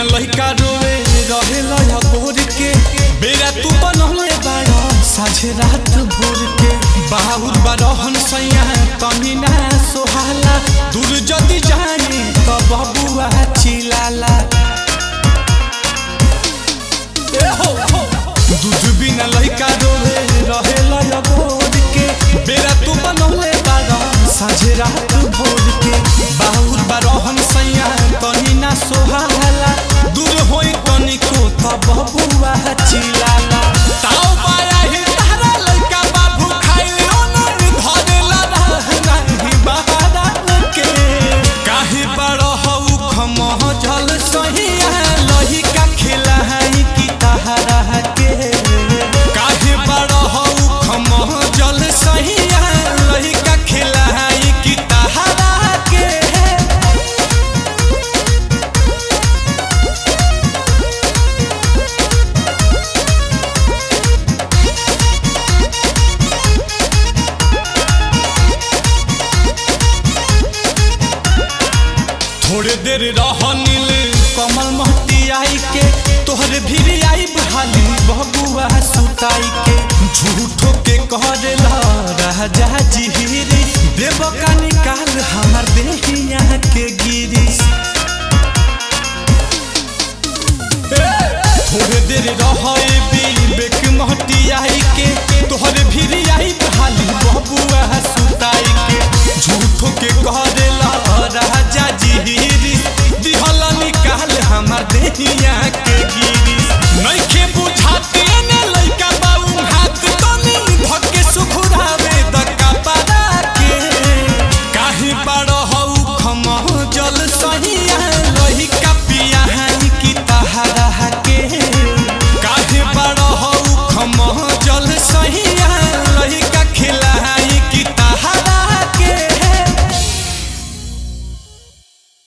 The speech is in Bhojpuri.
लइका रोवे रहे लया गोर के बेरा तू बनले बाड़ा साझे रात भोर के बाहुर बरहन सैया तनी ना सोहाला दूर जदी जाने त बबुआ चिलाला ए हो दूध बिना लइका रोवे रहे लया गोर के बेरा तू बनले बाड़ा साझे रात भोर के बाहुर बरहन सैया तनी ना सोहाला दूर होई तनी को त बबुआ चिलाला ताऊ बाया ही तारा लइका बाबू खाइले ओनर धरेला नाही बहारा के काहे बड़ हउ खमह जल सहिया लइका खिलाई की तहरा के काहे बड़ हउ खमह जल सहिया लइका खिलाई की तहरा के थोड़े देर रहनिल कमल महती आई के तोहरे भीड़ आई बहाली बबुआ सुताई के झूठो के कहला राजा जिहिरी देव का निकाल हमार देहिया के गिरी थोड़े देर रहे बेक महती आई के तोहरे भीड़ आई बहाली बबुआ सुताई के झूठो के कहला राजा जिहिरी दिहल निकाल हमार देहिया के गिरी नइखे बुझाते ने लइका बाऊ हाथ तनी धके सुखुरावे दका पारा के काहे बड़ हउ खमह जल सहिया लइका पिया हानि की तहरा के काहे बड़ हउ खमह जल